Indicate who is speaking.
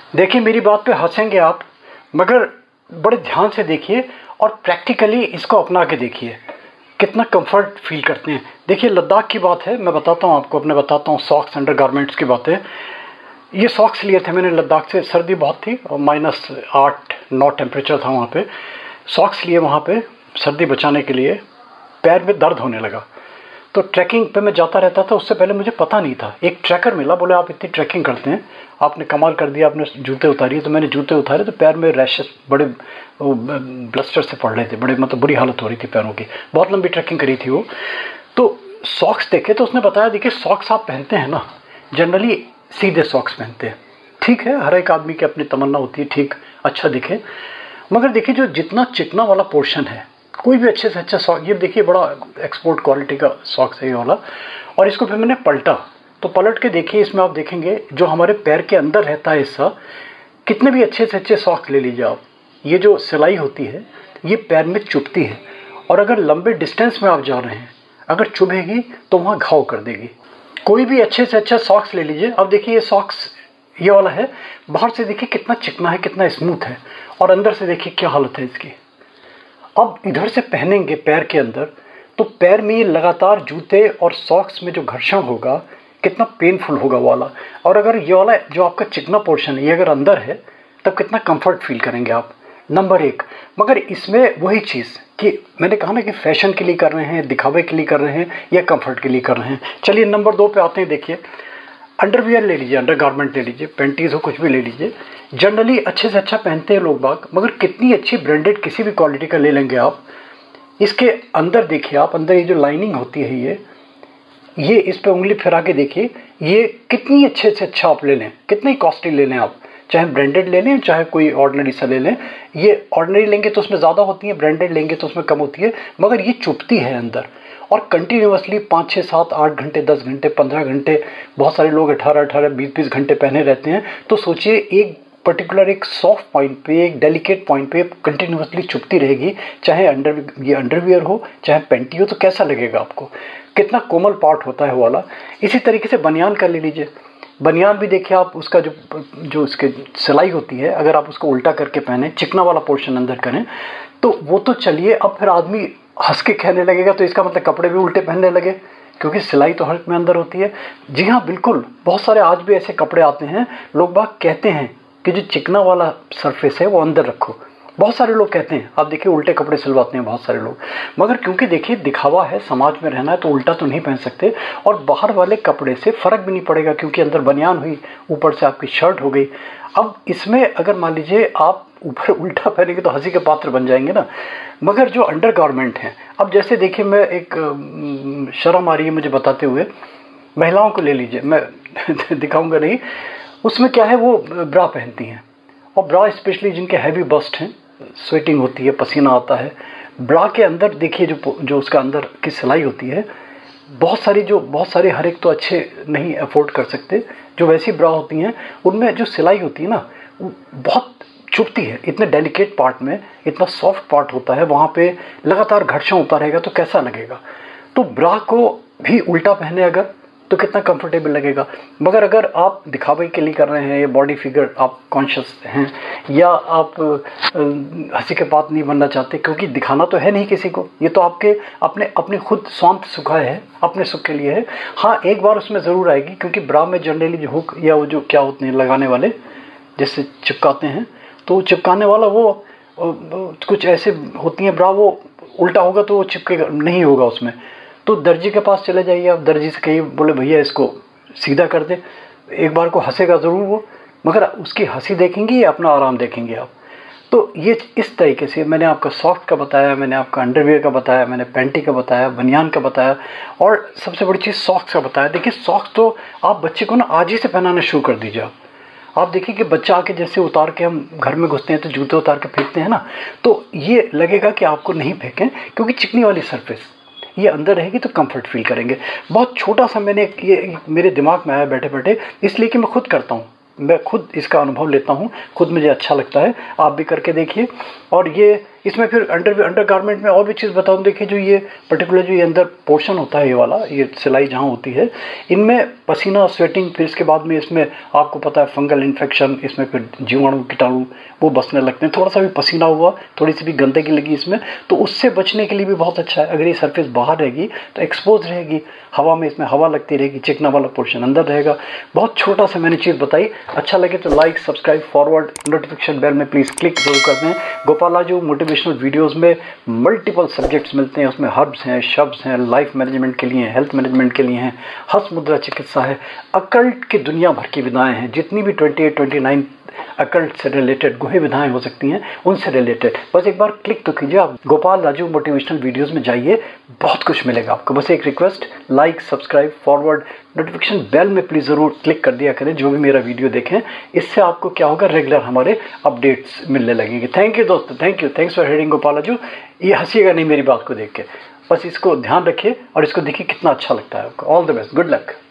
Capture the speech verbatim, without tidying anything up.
Speaker 1: देखिए मेरी बात पे हंसेंगे आप, मगर बड़े ध्यान से देखिए और प्रैक्टिकली इसको अपना के देखिए कितना कंफर्ट फील करते हैं। देखिए लद्दाख की बात है, मैं बताता हूँ आपको, अपने बताता हूँ सॉक्स अंडर गारमेंट्स की बातें। ये सॉक्स लिए थे मैंने लद्दाख से, सर्दी बहुत थी और माइनस आठ नौ टेम्परेचर था वहाँ पे। सॉक्स लिए वहाँ पे सर्दी बचाने के लिए, पैर में दर्द होने लगा। तो ट्रैकिंग पे मैं जाता रहता था, उससे पहले मुझे पता नहीं था। एक ट्रैकर मिला, बोले आप इतनी ट्रैकिंग करते हैं, आपने कमाल कर दिया, आपने जूते उतारिए। तो मैंने जूते उतारे तो पैर में रैशेस बड़े ब्लस्टर से पड़ रहे थे, बड़े मतलब बुरी हालत हो रही थी पैरों की। बहुत लंबी ट्रैकिंग करी थी वो। तो सॉक्स देखे तो उसने बताया देखिए सॉक्स आप पहनते हैं ना, जनरली सीधे सॉक्स पहनते हैं, ठीक है, हर एक आदमी की अपनी तमन्ना होती है, ठीक अच्छा दिखे। मगर देखिए जो जितना चिकना वाला पोर्शन है, कोई भी अच्छे से अच्छा सॉक, ये देखिए बड़ा एक्सपोर्ट क्वालिटी का सॉक्स है ये वाला। और इसको फिर मैंने पलटा, तो पलट के देखिए इसमें आप देखेंगे जो हमारे पैर के अंदर रहता है हिस्सा, कितने भी अच्छे से अच्छे सॉक्स ले लीजिए आप, ये जो सिलाई होती है ये पैर में चुभती है। और अगर लंबे डिस्टेंस में आप जा रहे हैं, अगर चुभेगी तो वहाँ घाव कर देगी। कोई भी अच्छे से अच्छा सॉक्स ले लीजिए। अब देखिए ये सॉक्स ये वाला है, बाहर से देखिए कितना चिकना है, कितना स्मूथ है, और अंदर से देखिए क्या हालत है इसकी। अब इधर से पहनेंगे पैर के अंदर, तो पैर में ये लगातार जूते और सॉक्स में जो घर्षण होगा कितना पेनफुल होगा वाला। और अगर ये वाला जो आपका चिकना पोर्शन है ये अगर अंदर है, तब कितना कंफर्ट फील करेंगे आप, नंबर एक। मगर इसमें वही चीज़ कि मैंने कहा ना कि फैशन के लिए कर रहे हैं, दिखावे के लिए कर रहे हैं, या कंफर्ट के लिए कर रहे हैं। चलिए नंबर दो पे आते हैं। देखिए अंडरवियर ले लीजिए, अंडर गारमेंट ले लीजिए, पेंटीज हो, कुछ भी ले लीजिए। जनरली अच्छे से अच्छा पहनते हैं लोग बाग, मगर कितनी अच्छी ब्रांडेड किसी भी क्वालिटी का ले लेंगे आप, इसके अंदर देखिए आप, अंदर ये जो लाइनिंग होती है ये ये इस पे उंगली फिरा के देखिए, ये कितनी अच्छे से अच्छा आप ले लें, कितनी कॉस्टली ले लें आप, चाहे ब्रांडेड ले लें चाहे कोई ऑर्डिनरी सा ले लें। ये ऑर्डिनरी लेंगे तो उसमें ज़्यादा होती है, ब्रांडेड लेंगे तो उसमें कम होती है, मगर ये चुभती है अंदर। और कंटिन्यूसली पाँच छः सात आठ घंटे, दस घंटे, पंद्रह घंटे, बहुत सारे लोग अठारह अठारह बीस बीस घंटे पहने रहते हैं। तो सोचिए एक पर्टिकुलर एक सॉफ्ट पॉइंट पे, एक डेलिकेट पॉइंट पे कंटिन्यूसली चुभती रहेगी, चाहे अंडर ये अंडरवियर हो चाहे पैंटी हो, तो कैसा लगेगा आपको, कितना कोमल पार्ट होता है वाला। इसी तरीके से बनियान का ले लीजिए, बनियान भी देखिए आप, उसका जो जो उसके सिलाई होती है, अगर आप उसको उल्टा करके पहने, चिकना वाला पोर्शन अंदर करें, तो वो तो चलिए, अब फिर आदमी हंस के कहने लगेगा तो इसका मतलब कपड़े भी उल्टे पहनने लगे, क्योंकि सिलाई तो हर में अंदर होती है। जी हाँ बिल्कुल, बहुत सारे आज भी ऐसे कपड़े आते हैं, लोग बाग कहते हैं कि जो चिकना वाला सरफेस है वो अंदर रखो, बहुत सारे लोग कहते हैं। आप देखिए उल्टे कपड़े सिलवाते हैं बहुत सारे लोग, मगर क्योंकि देखिए दिखावा है, समाज में रहना है, तो उल्टा तो नहीं पहन सकते। और बाहर वाले कपड़े से फ़र्क भी नहीं पड़ेगा, क्योंकि अंदर बनियान हुई, ऊपर से आपकी शर्ट हो गई। अब इसमें अगर मान लीजिए आप ऊपर उल्टा पहनेंगे तो हंसी के पात्र बन जाएंगे ना। मगर जो अंडर गारमेंट हैं, अब जैसे देखिए मैं एक शर्म आ रही है मुझे बताते हुए, महिलाओं को ले लीजिए, मैं दिखाऊंगा नहीं, उसमें क्या है वो ब्रा पहनती हैं, और ब्रा स्पेशली जिनके हैवी बस्ट हैं, स्वेटिंग होती है, पसीना आता है, ब्रा के अंदर देखिए जो जो उसका अंदर की सिलाई होती है, बहुत सारी जो बहुत सारे हर एक तो अच्छे नहीं अफोर्ड कर सकते, जो वैसी ब्रा होती हैं उनमें जो सिलाई होती है ना वो बहुत चुभती है। इतने डेलिकेट पार्ट में इतना सॉफ्ट पार्ट होता है, वहाँ पे लगातार घर्षण होता रहेगा तो कैसा लगेगा। तो ब्रा को भी उल्टा पहने अगर तो कितना कंफर्टेबल लगेगा। मगर अगर आप दिखावे के लिए कर रहे हैं, ये बॉडी फिगर आप कॉन्शियस हैं, या आप हंसी के बात नहीं बनना चाहते, क्योंकि दिखाना तो है नहीं किसी को, ये तो आपके अपने अपने खुद स्वांत सुखा है, अपने सुख के लिए है। हाँ एक बार उसमें ज़रूर आएगी, क्योंकि ब्रा में जनरली जो हुक या वो जो क्या होते हैं लगाने वाले, जैसे चिपकाते हैं, तो चिपकाने वाला वो कुछ ऐसे होती हैं ब्रा, वो उल्टा होगा तो वो चिपकेगा नहीं होगा उसमें। तो दर्जी के पास चले जाइए आप, दर्जी से कहिए, बोले भैया इसको सीधा कर दे, एक बार को हंसेगा ज़रूर वो, मगर उसकी हंसी देखेंगे या अपना आराम देखेंगे आप। तो ये इस तरीके से मैंने आपका सॉफ्ट का बताया, मैंने आपका अंडरवियर का बताया, मैंने पैंटी का बताया, बनियान का बताया, और सबसे बड़ी चीज़ सॉक्स का बताया। देखिए सॉक्स तो आप बच्चे को ना आज ही से पहनाना शुरू कर दीजिए आप। आप देखिए कि बच्चा आके जैसे उतार के हम घर में घुसते हैं तो जूते उतार के फेंकते हैं ना, तो ये लगेगा कि आपको नहीं फेंकें, क्योंकि चिकनी वाली सरफेस ये अंदर रहेगी तो कंफर्ट फील करेंगे। बहुत छोटा सा मैंने ये मेरे दिमाग में आया बैठे बैठे, इसलिए कि मैं खुद करता हूँ, मैं खुद इसका अनुभव लेता हूँ, खुद मुझे अच्छा लगता है, आप भी करके देखिए। और ये इसमें फिर अंडर अंडर गारमेंट में और भी चीज़ बताऊँ। देखिए जो ये पर्टिकुलर जो ये अंदर पोर्शन होता है, ये वाला ये सिलाई जहाँ होती है, इनमें पसीना स्वेटिंग, फिर इसके बाद में इसमें आपको पता है फंगल इन्फेक्शन, इसमें फिर जीवाणु कीटाणु वो बसने लगते हैं। थोड़ा सा भी पसीना हुआ, थोड़ी सी भी गंदगी लगी इसमें, तो उससे बचने के लिए भी बहुत अच्छा है। अगर ये सरफेस बाहर रहेगी तो एक्सपोज रहेगी हवा में, इसमें हवा लगती रहेगी, चिकना वाला पोर्शन अंदर रहेगा। बहुत छोटा सा मैंने चीज़ बताई। अच्छा लगे तो like, subscribe, forward, notification bell में प्लीज़ क्लिक जरूर कर दें। गोपालाजू मोटिवेशनल वीडियोस में मल्टीपल सब्जेक्ट्स मिलते हैं, उसमें हर्ब्स हैं, शब्स हैं, लाइफ मैनेजमेंट के लिए, हेल्थ मैनेजमेंट के लिए हैं, हस्त मुद्रा चिकित्सा है, अकल्ट की दुनिया भर की विधाएँ हैं, जितनी भी twenty eight twenty nine occult से रिलेटेड गुहे विधाएं हो सकती हैं, उनसे रिलेटेड बस एक बार क्लिक तो कीजिए। आप गोपाल राजू मोटिवेशनल वीडियोस में जाइए, बहुत कुछ मिलेगा आपको। बस एक request, like, subscribe, forward, notification bell में प्लीज़ ज़रूर क्लिक कर दिया करें जो भी मेरा वीडियो देखें। इससे आपको क्या होगा, रेगुलर हमारे अपडेट्स मिलने लगेंगे। थैंक यू दोस्तों, thank you, thanks for hearing Gopal Raju. ये हंसीएगा नहीं मेरी बात को देख के, बस इसको ध्यान रखिए और इसको देखिए कितना अच्छा लगता है आपको। All the best, good luck.